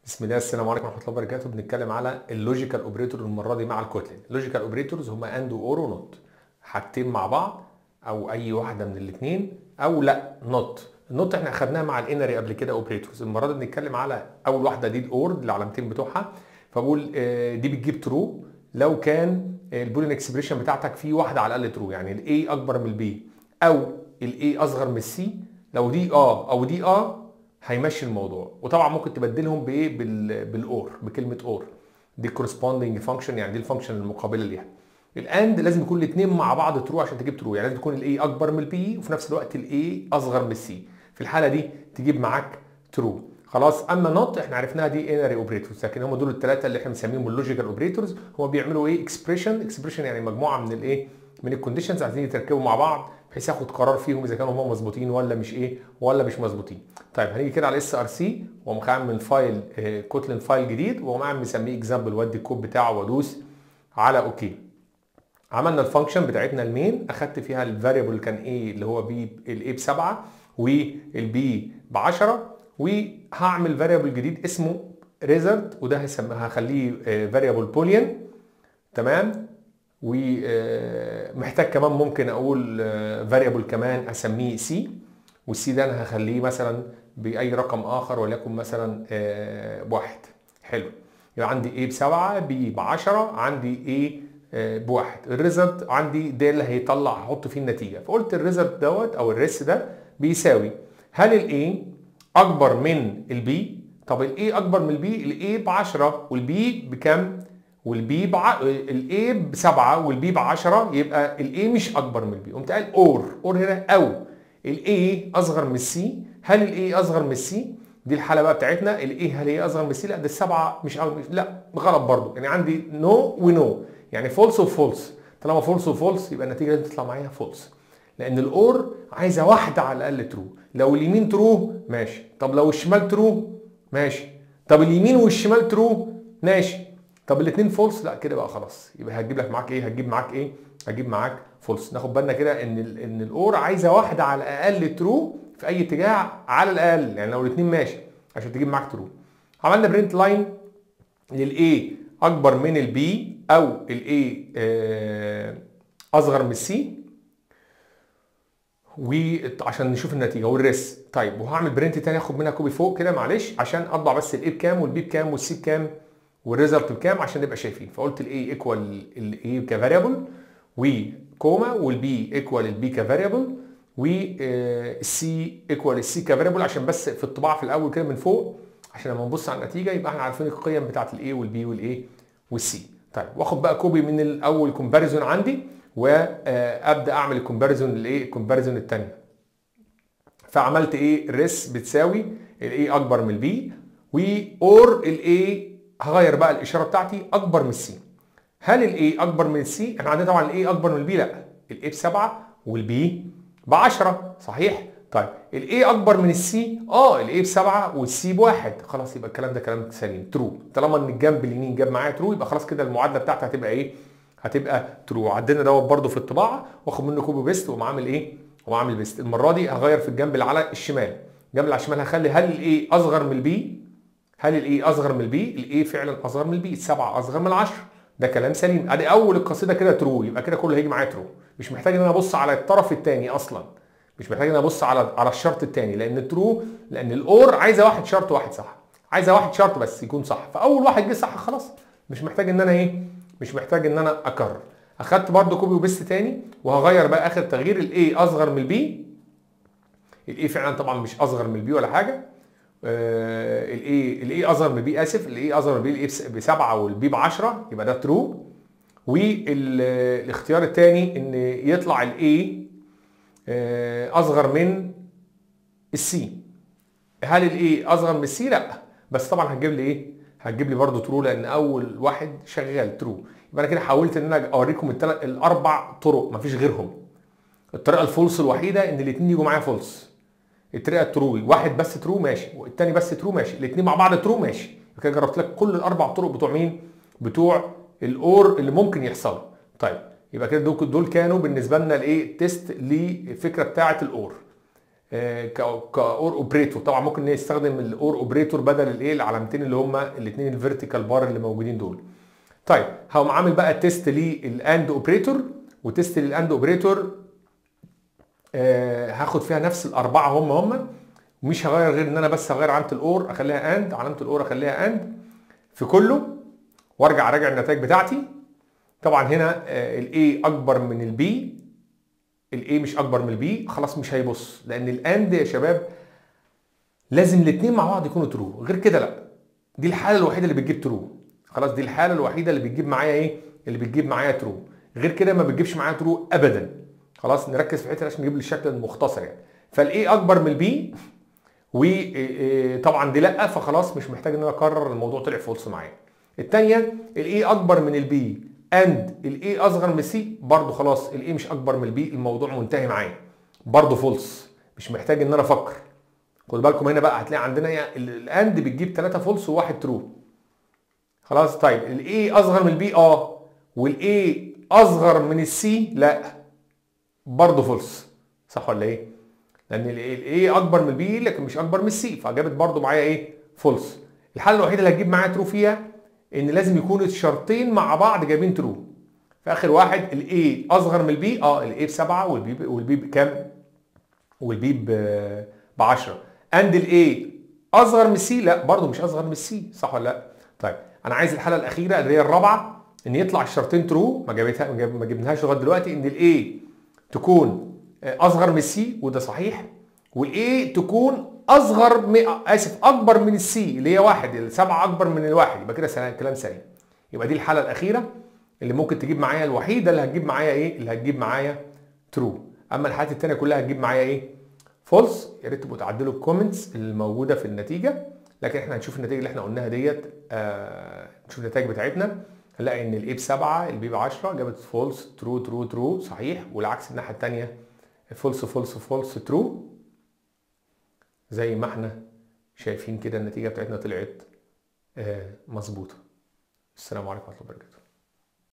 بسم الله، السلام عليكم ورحمه الله وبركاته. بنتكلم على اللوجيكال اوبريتور المره دي مع الكوتلين. اللوجيكال اوبريتورز هما اند واور ونوت، حاجتين مع بعض او اي واحده من الاثنين، او لا نوت. النوت احنا اخدناها مع الانري قبل كده اوبريتورز. المره دي بنتكلم على اول واحده دي الاور، العلامتين بتوعها. فبقول دي بتجيب ترو لو كان البولين اكسبريشن بتاعتك فيه واحده على الاقل ترو، يعني الاي اكبر من البي او الاي اصغر من السي. لو دي او دي هيمشي الموضوع. وطبعا ممكن تبدلهم بايه؟ بالاور، بكلمه اور. دي كورسبوندنج فانكشن، يعني دي الفانكشن المقابله ليها. الاند لازم يكون الاثنين مع بعض ترو عشان تجيب ترو، يعني لازم تكون الاي اكبر من البي وفي نفس الوقت الاي اصغر من السي. في الحاله دي تجيب معاك ترو. خلاص. اما نوت احنا عرفناها دي انري اوبريتورز، لكن هم دول الثلاثه اللي احنا بنسميهم اللوجيكال اوبريتورز. هم بيعملوا ايه؟ اكسبريشن يعني مجموعه من الايه؟ من الكونديشنز عايزين يتركبوا مع بعض بحيث ياخد قرار فيهم اذا كانوا هم مظبوطين ولا مش ايه، ولا مش مظبوطين. طيب هنيجي كده على اس ار سي واقوم عامل فايل كوتلين فايل جديد، واقوم عامل مسميه اكزامبل، وادي الكود بتاعه وادوس على اوكي. عملنا الفانكشن بتاعتنا المين، اخدت فيها الفاريبل كان ايه اللي هو بي، الاي ب7 والبي ب10، وهعمل فاريبل جديد اسمه ريزلت، وده هخليه فاريبل بوليان. تمام. ومحتاج كمان ممكن اقول فاريبل كمان اسميه سي، والسي ده انا هخليه مثلا باي رقم اخر وليكن مثلا بواحد. حلو. يبقى عندي A ب7 B ب10، عندي A بواحد. الريزلت عندي ده اللي هيطلع هحط فيه النتيجه. فقلت الريزلت دوت او الريس ده بيساوي هل الاي اكبر من البي؟ طب الاي اكبر من البي، الاي ب10 والبي بكام؟ والبي الاي ب7 والبي ب10، يبقى الاي مش اكبر من البي. قمت قال اور هنا، او الاي اصغر من السي. هل الاي اصغر من السي؟ دي الحاله بقى بتاعتنا. الاي هل هي اصغر من السي؟ لا، ده السبعه مش لا غلط برضو، يعني عندي نو ونو، يعني فولس وفولس. طالما فولس وفولس يبقى النتيجه لازم تطلع معايا فولس، لان الاور عايزه واحده على الاقل ترو. لو اليمين ترو ماشي، طب لو الشمال ترو ماشي، طب اليمين والشمال ترو ماشي، طب الاثنين فولس، لا كده بقى خلاص. يبقى هتجيب لك معاك ايه؟ هتجيب معاك فولس. ناخد بالنا كده ان الاور عايزه واحده على الاقل ترو في اي اتجاه على الاقل، يعني لو الاثنين ماشي عشان تجيب معاك ترو. عملنا برنت لاين للاي اكبر من البي او الاي اصغر من السي، وعشان نشوف النتيجه والريس. طيب وهعمل برنت تاني اخد منها كوبي فوق كده معلش، عشان اطبع بس الاي بكام والبي بكام والسي بكام والريزلت بكام عشان نبقى شايفين. فقلت الاي ايكوال الاي كفاريبل، وكوما، والبي ايكوال البي كفاريبل، والسي ايكوال السي كفاريبل، عشان بس في الطباعه في الاول كده من فوق عشان لما نبص على النتيجه يبقى احنا عارفين القيم بتاعت الاي والبي والايه والسي. طيب واخد بقى كوبي من الاول كومباريزون عندي، وابدا اعمل الكومباريزون الايه، الكومباريزون الثانيه. فعملت ايه؟ الريس بتساوي الاي اكبر من البي، اور الاي هغير بقى الاشاره بتاعتي اكبر من السي. هل الاي اكبر من السي؟ احنا عندنا طبعا الاي اكبر من البي، لا الاي ب7 والبي ب10 صحيح. طيب الاي اكبر من السي؟ الاي ب7 والسي بواحد. خلاص يبقى الكلام ده كلام سليم ترو. طالما ان الجنب اليمين جاب معايا ترو يبقى خلاص كده المعادله بتاعتي هتبقى ايه؟ هتبقى ترو. عدينا دوت برده في الطباعه، واخد منه كوبي بيست واقوم عامل ايه؟ وعامل بيست. المره دي هغير في الجنب اللي على الشمال. الجنب اللي على الشمال هخلي هل الاي اصغر من البي؟ هل الاي اصغر من البي؟ الاي فعلا اصغر من البي، 7 اصغر من 10. ده كلام سليم. ادي اول القصيده كده ترو، يبقى كده كله هيجي معايا ترو. مش محتاج ان انا ابص على الطرف الثاني اصلا، مش محتاج ان انا ابص على الشرط الثاني، لان الترو، لان الاور عايزه واحد شرط واحد صح، عايزه واحد شرط بس يكون صح، فاول واحد جه صح خلاص. مش محتاج ان انا ايه؟ مش محتاج ان انا اكرر. اخدت برده كوبي وبيست تاني، وهغير بقى اخر تغيير الاي اصغر من البي. الاي فعلا طبعا مش اصغر من البي ولا حاجه. الاي اصغر من البي، اسف، الاي اصغر من البي، الاي ب7 والبي ب10، يبقى ده ترو. والاختيار الثاني ان يطلع الاي اصغر من السي. هل الاي اصغر من السي؟ لا، بس طبعا هتجيب لي ايه؟ هتجيب لي برده ترو، لان اول واحد شغال ترو. يبقى انا كده حاولت ان انا اوريكم الاربع طرق مفيش غيرهم. الطريقه الفولس الوحيده ان الاثنين يجوا معايا فولس. الطريقه الترو واحد بس ترو ماشي، والتاني بس ترو ماشي، الاثنين مع بعض ترو ماشي. كده جربت لك كل الاربع طرق بتوع مين؟ بتوع الاور اللي ممكن يحصلوا. طيب يبقى كده دول كانوا بالنسبه لنا الايه؟ تيست للفكره بتاعه الاور. كاور اوبريتور. طبعا ممكن نستخدم الاور اوبريتور بدل الايه العلامتين اللي هما الاثنين الفيرتيكال بار اللي موجودين دول. طيب هقوم عامل بقى تيست للاند اوبريتور وتيست للاند اوبريتور. هاخد فيها نفس الاربعه هم ومش هغير غير ان انا بس هغير علامه الاور اخليها اند، علامه الاور اخليها اند في كله، وارجع اراجع النتائج بتاعتي. طبعا هنا الاي اكبر من البي، الاي مش اكبر من البي، خلاص مش هيبص، لان الاند يا شباب لازم الاثنين مع بعض يكونوا ترو، غير كده لا. دي الحاله الوحيده اللي بتجيب ترو، خلاص دي الحاله الوحيده اللي بتجيب معايا ايه، اللي بتجيب معايا ترو، غير كده ما بتجيبش معايا ترو ابدا. خلاص نركز في الحته عشان نجيب الشكل المختصر يعني. فالاي اكبر من البي، وطبعا دي لا، فخلاص مش محتاج ان انا اكرر، الموضوع طلع فولس معايا. الثانيه الاي اكبر من البي اند الاي اصغر من السي، برضو خلاص الاي مش اكبر من البي، الموضوع منتهي معايا، برضو فولس، مش محتاج ان انا افكر. خدوا بالكم هنا بقى هتلاقي عندنا الاند بتجيب 3 فولس وواحد ترو. خلاص طيب الاي اصغر من البي والاي اصغر من السي لا، برضه فولس، صح ولا ايه؟ لان الاي اكبر من البي لكن مش اكبر من السي، فجابت برضه معايا ايه؟ فولس. الحاله الوحيده اللي هتجيب معايا ترو فيها ان لازم يكون الشرطين مع بعض جايبين ترو. في اخر واحد الاي اصغر من البي، الاي ب7 والبي بكام؟ والبي ب10. اند الاي اصغر من السي لا، برضه مش اصغر من السي، صح ولا لا؟ طيب انا عايز الحاله الاخيره اللي هي الرابعه ان يطلع الشرطين ترو، ما جبناهاش لغايه دلوقتي، ان الاي تكون اصغر من السي وده صحيح، والاي تكون اكبر من السي اللي هي 1، ال7 اكبر من الواحد، يبقى كده كلام سليم. يبقى دي الحاله الاخيره اللي ممكن تجيب معايا، الوحيده اللي هتجيب معايا ايه؟ اللي هتجيب معايا ترو. اما الحالات الثانيه كلها هتجيب معايا ايه؟ فولس. يا ريت تبقوا تعدلوا الكومنتس الموجوده في النتيجه، لكن احنا هنشوف النتائج اللي احنا قلناها ديت. نشوف النتائج بتاعتنا، هنلاقي ان الاي ب7 البي ب10 جابت فولس ترو ترو ترو صحيح، والعكس الناحيه الثانيه فولس فولس فولس ترو. زي ما احنا شايفين كده النتيجه بتاعتنا طلعت مظبوطه. السلام عليكم ورحمه الله وبركاته.